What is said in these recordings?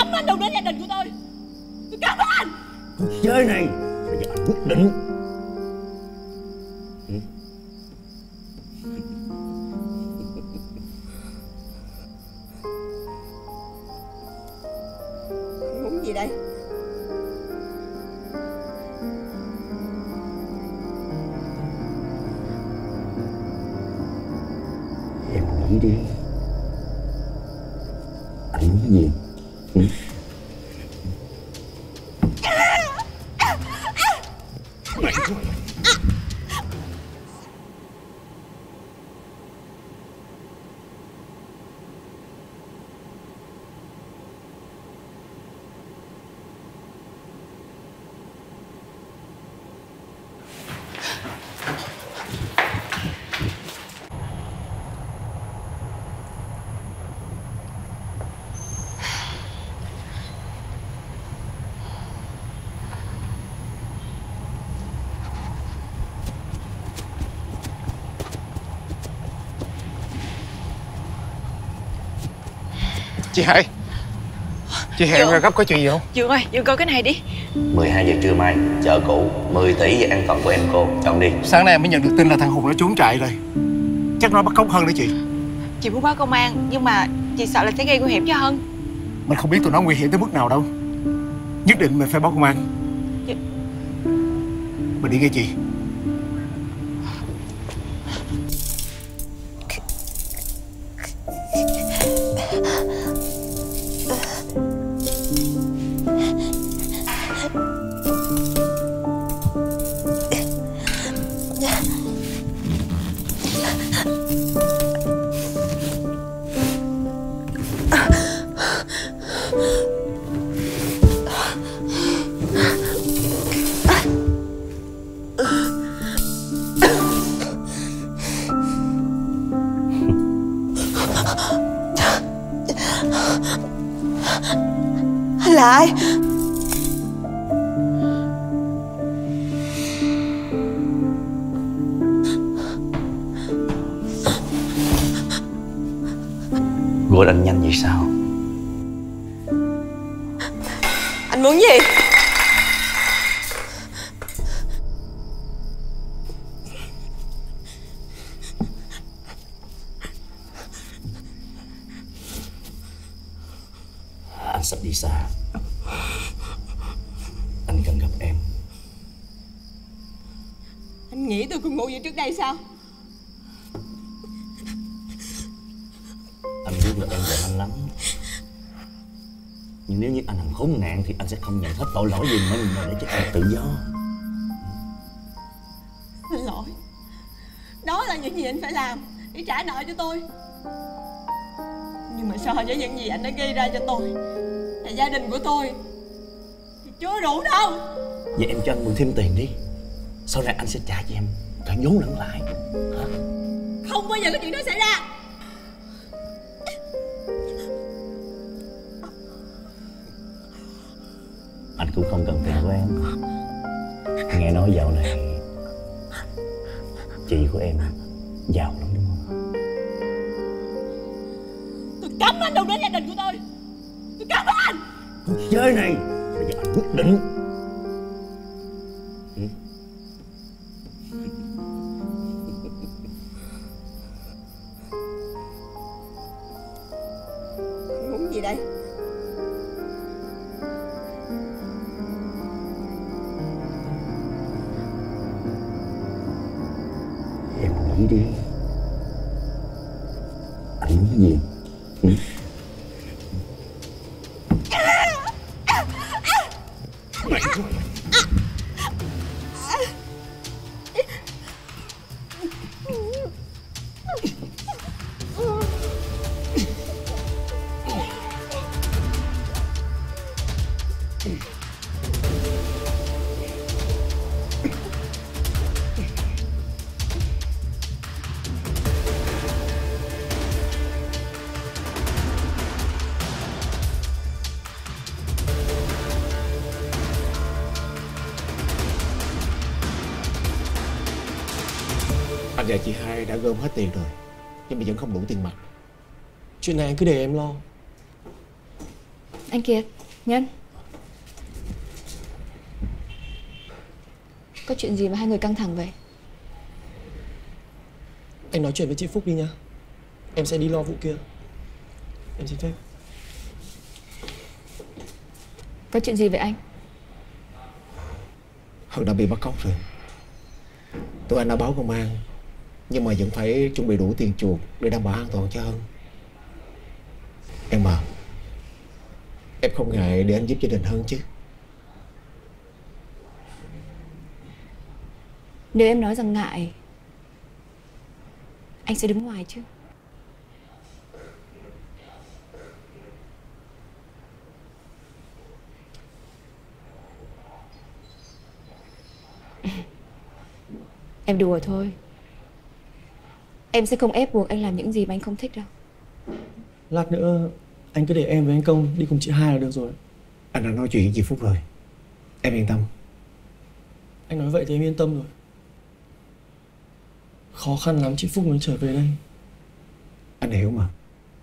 cấm anh đụng đến gia đình của tôi cấm anh. Cuộc chơi này là do anh quyết định. Muốn gì đây? Em nghĩ đi, anh muốn gì? Chị Hải, chị hẹn ra gấp có chuyện gì không? Dương ơi, Dương coi cái này đi. 12 giờ trưa mai, chợ cũ, 10 tỷ về an toàn của em cô. Chọn đi. Sáng nay em mới nhận được tin là thằng Hùng nó trốn chạy rồi. Chắc nó bắt cóc Hân đấy chị. Chị muốn báo công an, nhưng mà chị sợ là sẽ gây nguy hiểm cho Hân. Mình không biết tụi nó nguy hiểm tới mức nào đâu. Nhất định mình phải báo công an. Mình đi nghe chị. Anh là ai? Gọi anh nhanh vậy sao? Anh muốn gì? Anh sắp đi xa. Anh cần gặp em. Anh nghĩ tôi cũng ngủ vậy trước đây sao? Anh biết là em giận anh lắm. Nhưng nếu như anh làm khốn nạn thì anh sẽ không nhận hết tội lỗi gì mình mà để cho em tự do. Xin lỗi. Đó là những gì anh phải làm để trả nợ cho tôi. Nhưng mà so với những gì anh đã gây ra cho tôi và gia đình của tôi thì chưa đủ đâu. Vậy em cho anh mượn thêm tiền đi. Sau này anh sẽ trả cho em cả vốn lẫn lãi. Hả? Không bao giờ có chuyện đó xảy ra. Anh cũng không cần tiền của em. Nghe nói dạo này chị của em giàu lắm đúng không? Tôi cấm anh đụng đến gia đình của tôi cấm anh. Cuộc chơi này là do anh quyết định. Muốn gì đây? Em nghĩ đi, anh muốn gì? Anh và chị hai đã gom hết tiền rồi, nhưng mà vẫn không đủ tiền mặt. Chuyện này anh cứ để em lo. Anh Kiệt, Nhân, có chuyện gì mà hai người căng thẳng vậy? Anh nói chuyện với chị Phúc đi nhá. Em sẽ đi lo vụ kia. Em xin phép. Có chuyện gì vậy anh? Hân đã bị bắt cóc rồi. Tụi anh đã báo công an, nhưng mà vẫn phải chuẩn bị đủ tiền chuộc để đảm bảo an toàn cho Hân. Em à, em không ngại để anh giúp gia đình Hân chứ? Nếu em nói rằng ngại, anh sẽ đứng ngoài chứ. Em đùa thôi. Em sẽ không ép buộc anh làm những gì mà anh không thích đâu. Lát nữa anh cứ để em với anh Công đi cùng chị Hai là được rồi. Anh đã nói chuyện với chị Phúc rồi, em yên tâm. Anh nói vậy thì em yên tâm rồi. Khó khăn lắm chị Phúc mới trở về đây. Anh hiểu mà.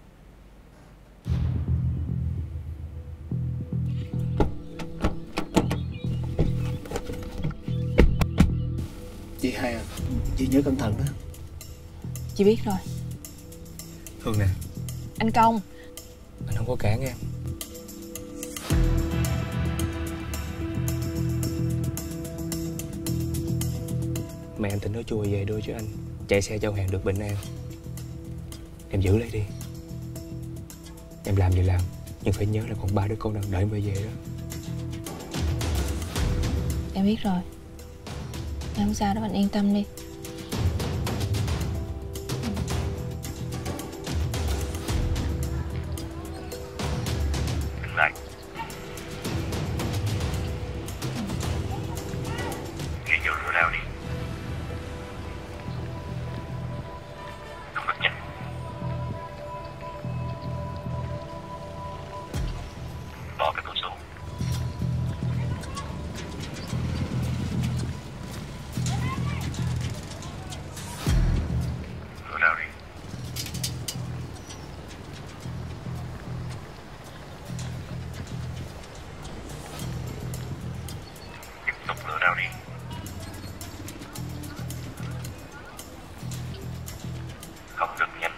Chị Hai à, chị nhớ cẩn thận đó. Chị biết rồi. Hương nè, Anh Công, anh không có cản em. Mẹ anh tỉnh nói chùa về đưa cho anh, chạy xe giao hàng được bình an. Em giữ lấy đi. Em làm gì làm, nhưng phải nhớ là còn 3 đứa con đang đợi em về đó. em biết rồi. Em không sao đâu, anh yên tâm đi. Dừng lại. Ghi vô rửa rau đi. Không được nhanh. Bỏ cái túi xuống. Rửa rau đi. Tiếp tục rửa rau đi. Không được nhanh.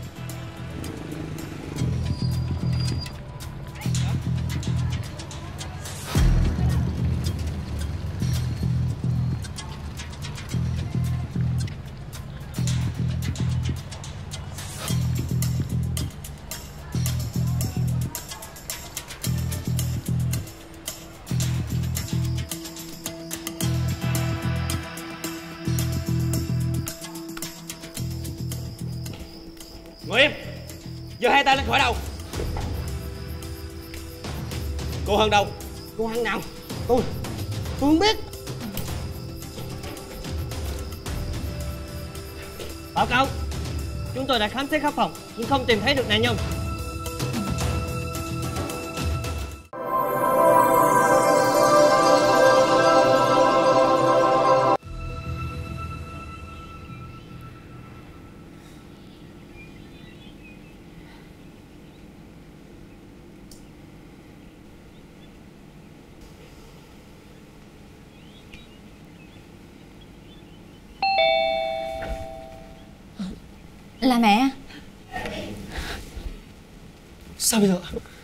Ngồi im, giơ hai tay lên khỏi đầu. Cô Hân đâu? Cô Hân nào? Tôi không biết. Báo cáo, chúng tôi đã khám xét khắp phòng nhưng không tìm thấy được nạn nhân. Là mẹ. Sao bây giờ?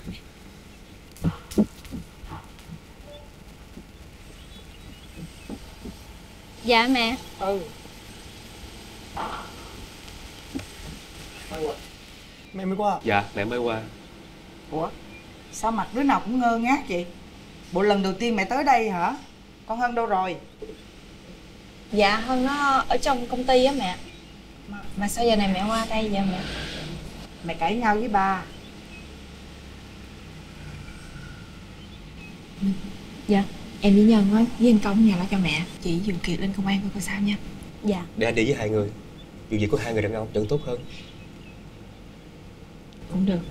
Dạ mẹ. Mẹ mới qua. Dạ, mẹ mới qua. Ủa, sao mặt đứa nào cũng ngơ ngác vậy? Bộ lần đầu tiên mẹ tới đây hả? Con Hân đâu rồi? Dạ Hân nó ở trong công ty á mẹ. Mà sao giờ này mẹ qua đây vậy mẹ? Mẹ cãi nhau với ba. Dạ, em với Nhân á, với anh Công nhà lo cho mẹ. Chị dừng Kiệt lên công an coi sao nha. Dạ. Để anh đi với hai người. Dù gì có hai người đàn ông vẫn tốt hơn. Cũng được.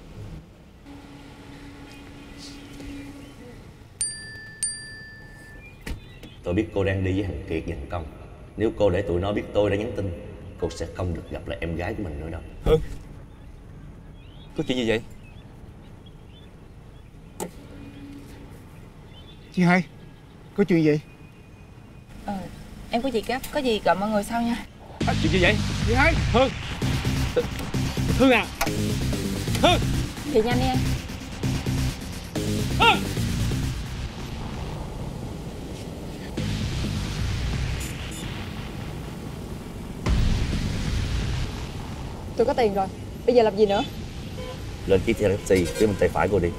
Tôi biết cô đang đi với thằng Kiệt và thằng Công. Nếu cô để tụi nó biết tôi đã nhắn tin, cô sẽ không được gặp lại em gái của mình nữa đâu. Hương, có chuyện gì vậy? Chị hai, có chuyện gì? Em có việc gấp, có gì gọi mọi người sau nha. Chuyện gì vậy? Chị hai. Hương. Hương à. Hương. Thì nhanh đi anh. Hương. Tôi có tiền rồi, bây giờ làm gì nữa? Lên chiếc xe taxi phía bên tay phải cô đi.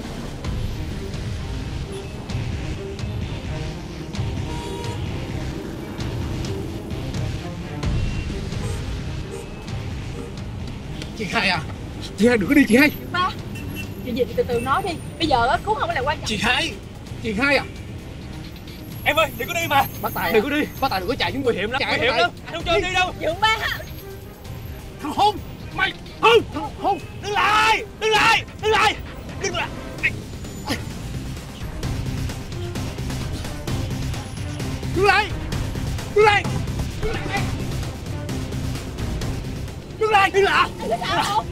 Chị hai à, chị hai đừng có đi chị hai. Ba, chuyện gì thì từ từ nói đi. Bây giờ á, cứu không phải là quan trọng. Chị hai à. Em ơi, đừng có đi mà. Bác Tài đừng có đi. Bác Tài đừng có chạy, chúng nguy hiểm lắm. Nguy hiểm lắm. Anh không cho em đi đâu. Dượng ba. Thằng Hôn, mày. Hương. Thằng Hôn. Đứng lại. Đứng lại. Đứng lại. Đứng lại. Đứng lại. Đứng lại. Đứng lại. Đứng lại. Đứng lại. Anh có sao không?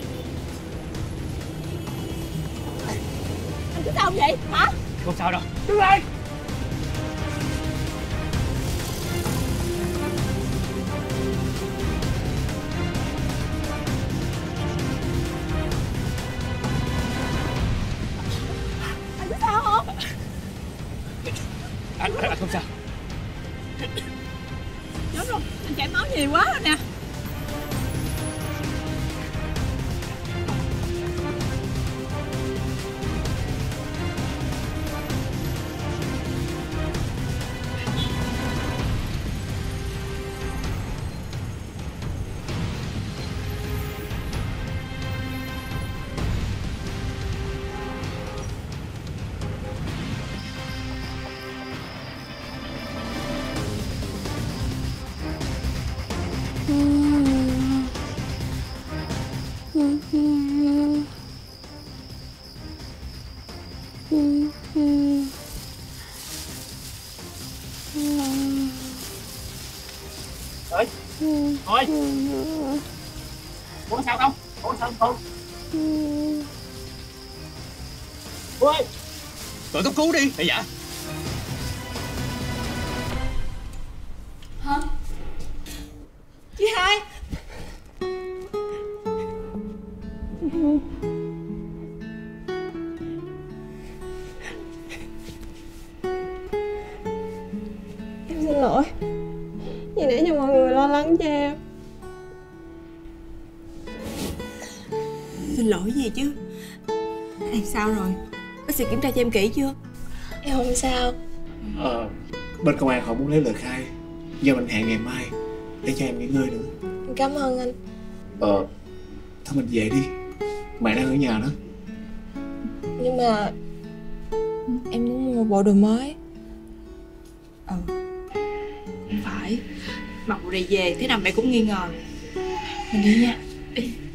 Anh có sao không vậy? Hả? Không sao đâu. Đứng lại. Anh có sao không? Anh không sao. Chết rồi, anh chảy máu nhiều quá rồi nè. Ơi. Thôi. Cô có sao không? Cô có sao không? Cô ơi. Gọi cấp cứu đi. Dạ. Hả? Chị hai. Em xin lỗi vì để cho mọi người lo lắng cho em. Xin lỗi gì chứ? Em sao rồi? Bác sĩ kiểm tra cho em kỹ chưa? Em không sao. Bên công an họ muốn lấy lời khai, giờ mình hẹn ngày mai để cho em nghỉ ngơi nữa. Cảm ơn anh. Thôi mình về đi, mẹ đang ở nhà đó. Nhưng mà em muốn mua bộ đồ mới. Không phải. Mặc bộ này về thế nào mẹ cũng nghi ngờ. Mình đi nha. Đi.